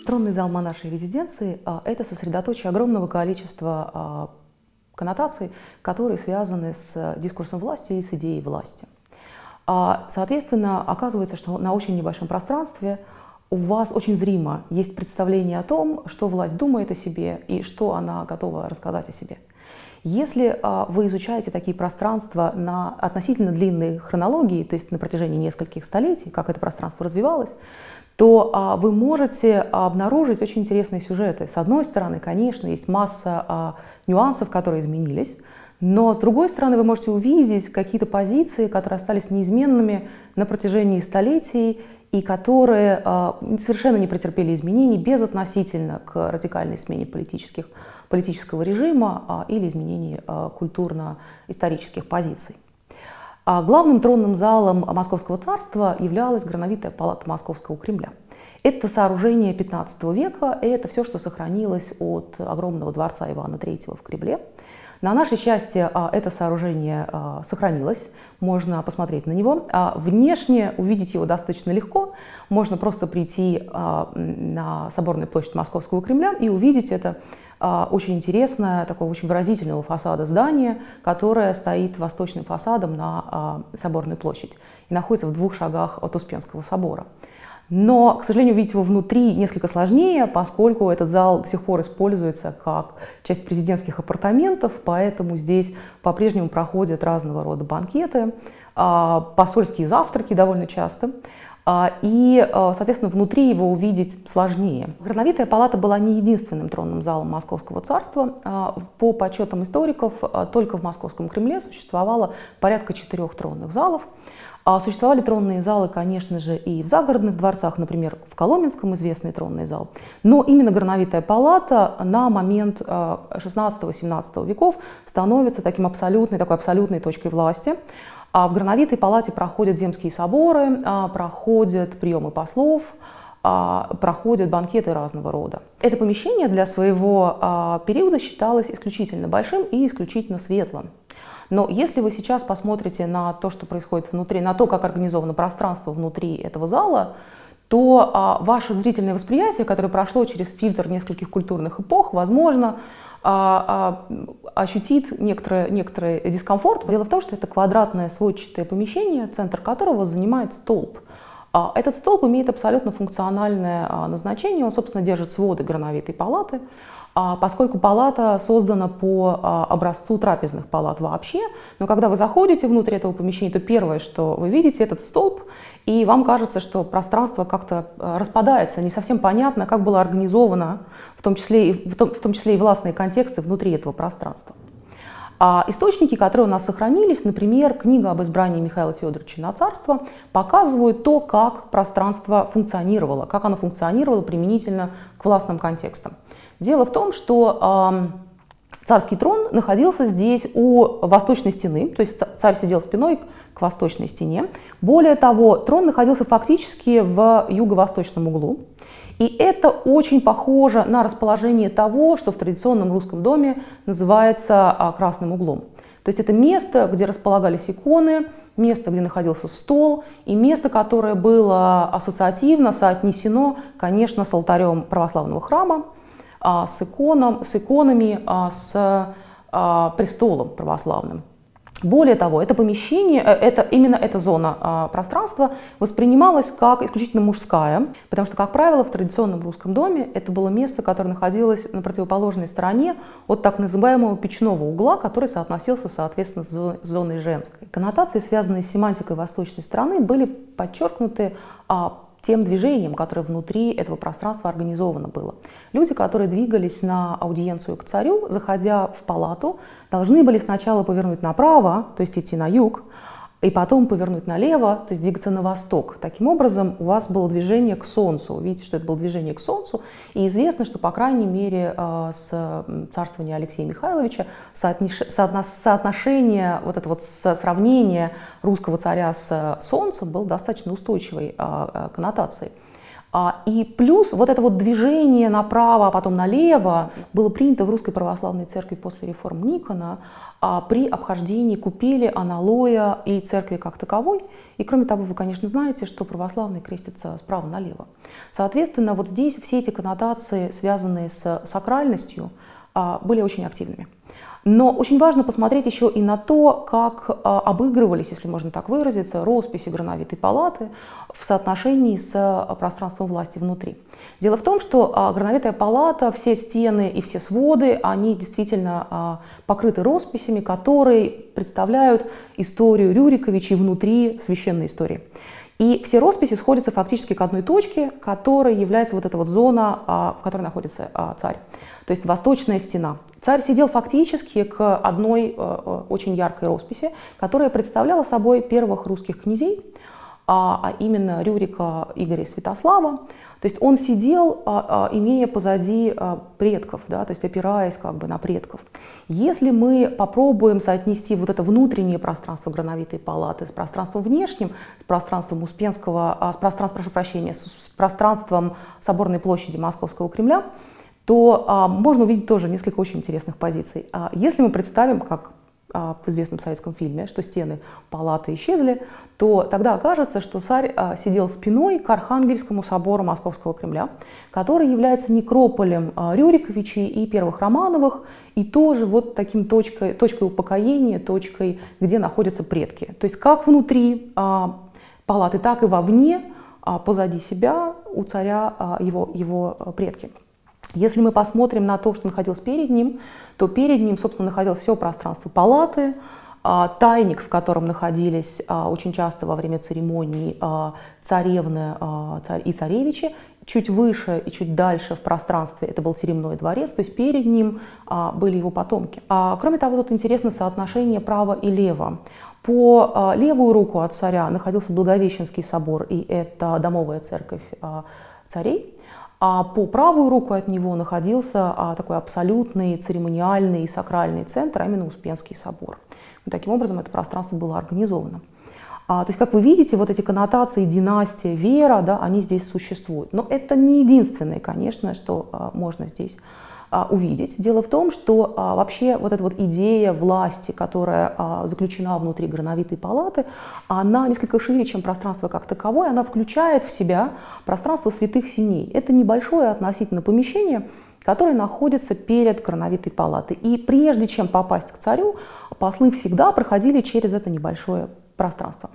Тронный зал монаршей резиденции – это сосредоточие огромного количества коннотаций, которые связаны с дискурсом власти и с идеей власти. Соответственно, оказывается, что на очень небольшом пространстве у вас очень зримо есть представление о том, что власть думает о себе и что она готова рассказать о себе. Если вы изучаете такие пространства на относительно длинной хронологии, то есть на протяжении нескольких столетий, как это пространство развивалось, то вы можете обнаружить очень интересные сюжеты. С одной стороны, конечно, есть масса нюансов, которые изменились, но с другой стороны, вы можете увидеть какие-то позиции, которые остались неизменными на протяжении столетий и которые совершенно не претерпели изменений безотносительно к радикальной смене политического режима или изменении культурно-исторических позиций. Главным тронным залом Московского царства являлась Грановитая палата Московского Кремля. Это сооружение XV века, и это все, что сохранилось от огромного дворца Ивана III в Кремле. На наше счастье, это сооружение сохранилось, можно посмотреть на него. Внешне увидеть его достаточно легко, можно просто прийти на Соборную площадь Московского Кремля и увидеть это очень интересное, такого очень выразительного фасада здание, которое стоит восточным фасадом на Соборной площади и находится в 2 шагах от Успенского собора. Но, к сожалению, увидеть его внутри несколько сложнее, поскольку этот зал до сих пор используется как часть президентских апартаментов, поэтому здесь по-прежнему проходят разного рода банкеты, посольские завтраки довольно часто. И, соответственно, внутри его увидеть сложнее. Грановитая палата была не единственным тронным залом Московского царства. По подсчетам историков, только в Московском Кремле существовало порядка 4 тронных залов. Существовали тронные залы, конечно же, и в загородных дворцах, например, в Коломенском известный тронный зал. Но именно Грановитая палата на момент XVI-XVII веков становится такой абсолютной точкой власти. В Грановитой палате проходят земские соборы, проходят приемы послов, проходят банкеты разного рода. Это помещение для своего периода считалось исключительно большим и исключительно светлым. Но если вы сейчас посмотрите на то, что происходит внутри, на то, как организовано пространство внутри этого зала, то ваше зрительное восприятие, которое прошло через фильтр нескольких культурных эпох, возможно, ощутит некоторый дискомфорт. Дело в том, что это квадратное сводчатое помещение, центр которого занимает столб. Этот столб имеет абсолютно функциональное назначение, он, собственно, держит своды Грановитой палаты, поскольку палата создана по образцу трапезных палат вообще, но когда вы заходите внутрь этого помещения, то первое, что вы видите, этот столб, и вам кажется, что пространство как-то распадается, не совсем понятно, как было организовано, в том числе и властные контексты внутри этого пространства. Источники, которые у нас сохранились, например, книга об избрании Михаила Федоровича на царство, показывают то, как пространство функционировало, как оно функционировало применительно к властным контекстам. Дело в том, что царский трон находился здесь у восточной стены, то есть царь сидел спиной к восточной стене. Более того, трон находился фактически в юго-восточном углу. И это очень похоже на расположение того, что в традиционном русском доме называется красным углом. То есть это место, где располагались иконы, место, где находился стол, и место, которое было ассоциативно соотнесено, конечно, с алтарем православного храма, с иконами, с престолом православным. Более того, это помещение, именно эта зона пространства воспринималась как исключительно мужская, потому что, как правило, в традиционном русском доме это было место, которое находилось на противоположной стороне от так называемого печного угла, который соотносился, соответственно, с зоной женской. Коннотации, связанные с семантикой восточной стороны, были подчеркнуты тем движением, которое внутри этого пространства организовано было. Люди, которые двигались на аудиенцию к царю, заходя в палату, должны были сначала повернуть направо, то есть идти на юг, и потом повернуть налево, то есть двигаться на восток. Таким образом, у вас было движение к солнцу. Вы видите, что это было движение к солнцу, и известно, что, по крайней мере, с царствования Алексея Михайловича соотношение, сравнение русского царя с солнцем было достаточно устойчивой коннотацией. И плюс вот это вот движение направо, а потом налево было принято в Русской Православной Церкви после реформ Никона при обхождении купели, аналоя и церкви как таковой. И кроме того, вы, конечно, знаете, что православные крестятся справа налево. Соответственно, вот здесь все эти коннотации, связанные с сакральностью, были очень активными. Но очень важно посмотреть еще и на то, как обыгрывались, если можно так выразиться, росписи Грановитой палаты в соотношении с пространством власти внутри. Дело в том, что Грановитая палата, все стены и все своды, они действительно покрыты росписями, которые представляют историю Рюриковичей внутри священной истории. И все росписи сходятся фактически к одной точке, которая является вот эта вот зона, в которой находится царь. То есть восточная стена. Царь сидел фактически к одной очень яркой росписи, которая представляла собой первых русских князей, а именно Рюрика, Игоря и Святослава. То есть он сидел, имея позади предков, да, то есть опираясь как бы на предков. Если мы попробуем соотнести вот это внутреннее пространство Грановитой палаты с пространством внешним, с пространством Успенского, прошу прощения, с пространством Соборной площади Московского Кремля, то можно увидеть тоже несколько очень интересных позиций. Если мы представим, как в известном советском фильме, что стены палаты исчезли, то тогда окажется, что царь сидел спиной к Архангельскому собору Московского Кремля, который является некрополем Рюриковичей и первых Романовых, и тоже вот таким точкой упокоения, точкой, где находятся предки. То есть как внутри палаты, так и вовне, позади себя у царя его предки. Если мы посмотрим на то, что находилось перед ним, то перед ним, собственно, находилось все пространство палаты, тайник, в котором находились очень часто во время церемоний царевны и царевичи. Чуть выше и чуть дальше в пространстве это был теремной дворец, то есть перед ним были его потомки. Кроме того, тут интересно соотношение права и лева. По левую руку от царя находился Благовещенский собор, и это домовая церковь царей. А по правую руку от него находился такой абсолютный церемониальный и сакральный центр, а именно Успенский собор. И таким образом это пространство было организовано. То есть, как вы видите, вот эти коннотации династия, вера, да, они здесь существуют. Но это не единственное, конечно, что можно здесь увидеть. Дело в том, что вообще вот эта вот идея власти, которая заключена внутри Грановитой палаты, она несколько шире, чем пространство как таковое, она включает в себя пространство святых синей. Это небольшое относительно помещение, которое находится перед Грановитой палатой. И прежде чем попасть к царю, послы всегда проходили через это небольшое пространство.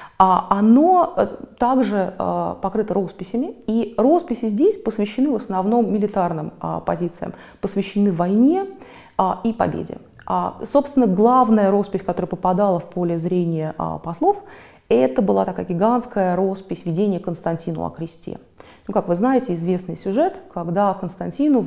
Оно также покрыто росписями, и росписи здесь посвящены в основном милитарным позициям, посвящены войне и победе. Собственно, главная роспись, которая попадала в поле зрения послов, это была такая гигантская роспись «Видение Константину о кресте». Ну, как вы знаете, известный сюжет, когда Константину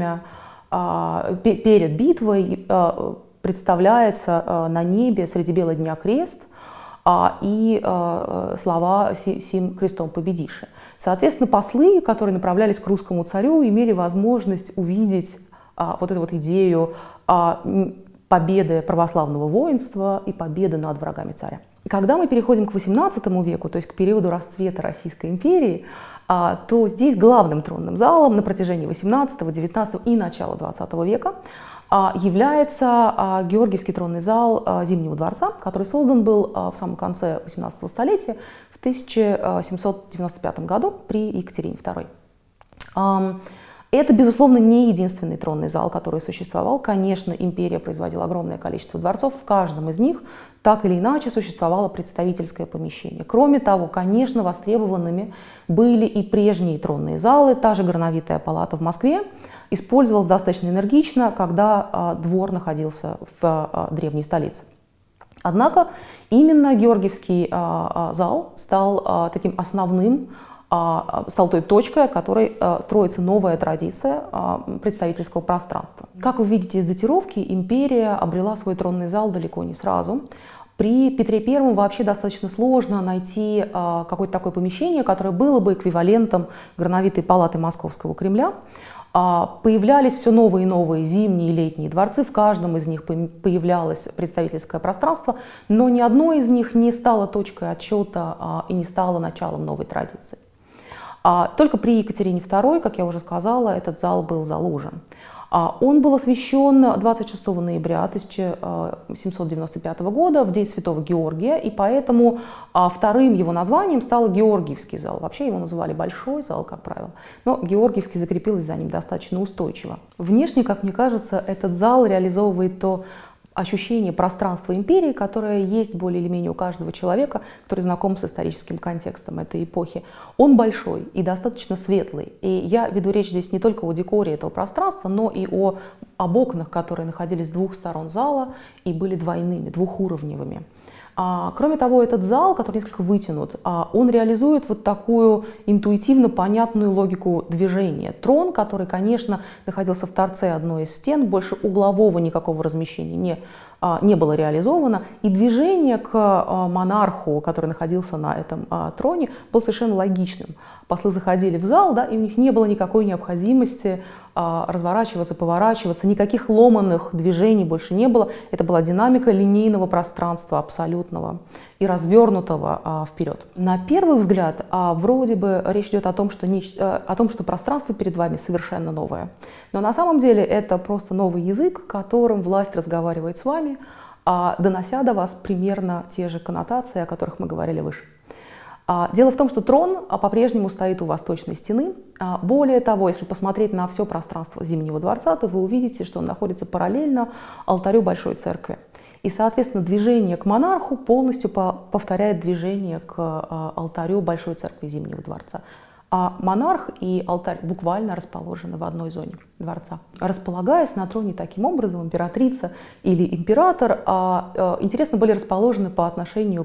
перед битвой представляется на небе среди бела дня крест, и слова «сим крестом победиши». Соответственно, послы, которые направлялись к русскому царю, имели возможность увидеть вот эту вот идею победы православного воинства и победы над врагами царя. Когда мы переходим к XVIII веку, то есть к периоду расцвета Российской империи, то здесь главным тронным залом на протяжении XVIII, XIX и начала XX века является Георгиевский тронный зал Зимнего дворца, который создан был в самом конце XVIII столетия, в 1795 году при Екатерине II. Это, безусловно, не единственный тронный зал, который существовал. Конечно, империя производила огромное количество дворцов, в каждом из них так или иначе существовало представительское помещение. Кроме того, конечно, востребованными были и прежние тронные залы. Та же Грановитая палата в Москве использовалась достаточно энергично, когда двор находился в древней столице. Однако именно Георгиевский зал стал таким основным, стал той точкой, от которой строится новая традиция представительского пространства. Как вы видите из датировки, империя обрела свой тронный зал далеко не сразу. При Петре I вообще достаточно сложно найти какое-то такое помещение, которое было бы эквивалентом Грановитой палаты Московского Кремля. Появлялись все новые и новые зимние и летние дворцы, в каждом из них появлялось представительское пространство, но ни одно из них не стало точкой отсчета и не стало началом новой традиции. Только при Екатерине II, как я уже сказала, этот зал был заложен. Он был освящен 26 ноября 1795 года в день Святого Георгия, и поэтому вторым его названием стал Георгиевский зал. Вообще его называли Большой зал, как правило, но Георгиевский закрепилось за ним достаточно устойчиво. Внешне, как мне кажется, этот зал реализовывает то ощущение пространства империи, которое есть более или менее у каждого человека, который знаком с историческим контекстом этой эпохи. Он большой и достаточно светлый. И я веду речь здесь не только о декоре этого пространства, но и об окнах, которые находились с двух сторон зала и были двойными, двухуровневыми. Кроме того, этот зал, который несколько вытянут, он реализует вот такую интуитивно понятную логику движения. Трон, который, конечно, находился в торце одной из стен, больше углового никакого размещения не было реализовано, и движение к монарху, который находился на этом троне, было совершенно логичным. Послы заходили в зал, да, и у них не было никакой необходимости разворачиваться, поворачиваться, никаких ломаных движений больше не было. Это была динамика линейного пространства абсолютного и развернутого вперед. На первый взгляд вроде бы речь идет о том, что пространство перед вами совершенно новое. Но на самом деле это просто новый язык, которым власть разговаривает с вами, донося до вас примерно те же коннотации, о которых мы говорили выше. Дело в том, что трон по-прежнему стоит у восточной стены. Более того, если посмотреть на все пространство Зимнего дворца, то вы увидите, что он находится параллельно алтарю Большой церкви. И, соответственно, движение к монарху полностью повторяет движение к алтарю Большой церкви Зимнего дворца. А монарх и алтарь буквально расположены в одной зоне дворца. Располагаясь на троне таким образом, императрица или император, интересно, были расположены по отношению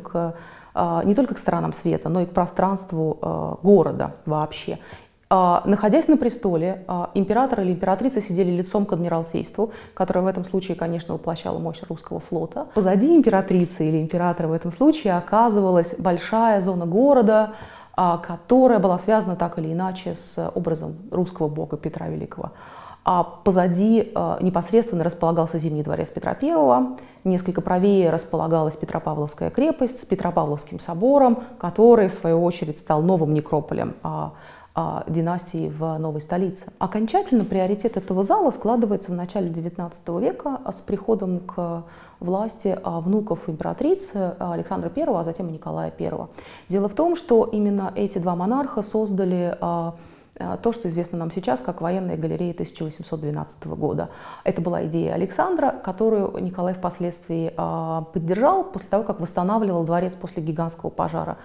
не только к сторонам света, но и к пространству города вообще. Находясь на престоле, император или императрица сидели лицом к Адмиралтейству, которое в этом случае, конечно, воплощало мощь русского флота. Позади императрицы или императора в этом случае оказывалась большая зона города, которая была связана так или иначе с образом русского бога Петра Великого. А позади непосредственно располагался Зимний дворец Петра I, несколько правее располагалась Петропавловская крепость с Петропавловским собором, который, в свою очередь, стал новым некрополем династии в новой столице. Окончательно приоритет этого зала складывается в начале XIX века с приходом к власти внуков императрицы Александра I, а затем и Николая I. Дело в том, что именно эти два монарха создали то, что известно нам сейчас как военная галерея 1812 года. Это была идея Александра, которую Николай впоследствии поддержал после того, как восстанавливал дворец после гигантского пожара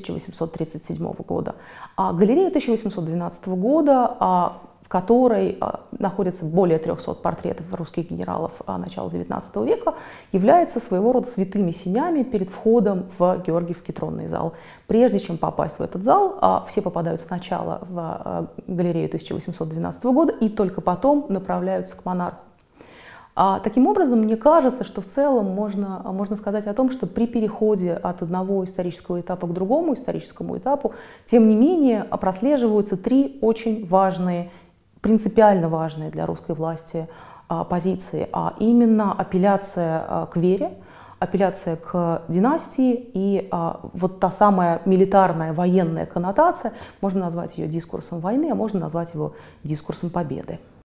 1837 года. Галерея 1812 года, в которой находится более 300 портретов русских генералов начала XIX века, является своего рода святыми сенями перед входом в Георгиевский тронный зал. Прежде чем попасть в этот зал, все попадают сначала в галерею 1812 года и только потом направляются к монарху. Таким образом, мне кажется, что в целом можно сказать о том, что при переходе от одного исторического этапа к другому историческому этапу, тем не менее, прослеживаются три очень важные, принципиально важные для русской власти позиции, а именно апелляция к вере, апелляция к династии и вот та самая милитарная военная коннотация, можно назвать ее дискурсом войны, а можно назвать его дискурсом победы.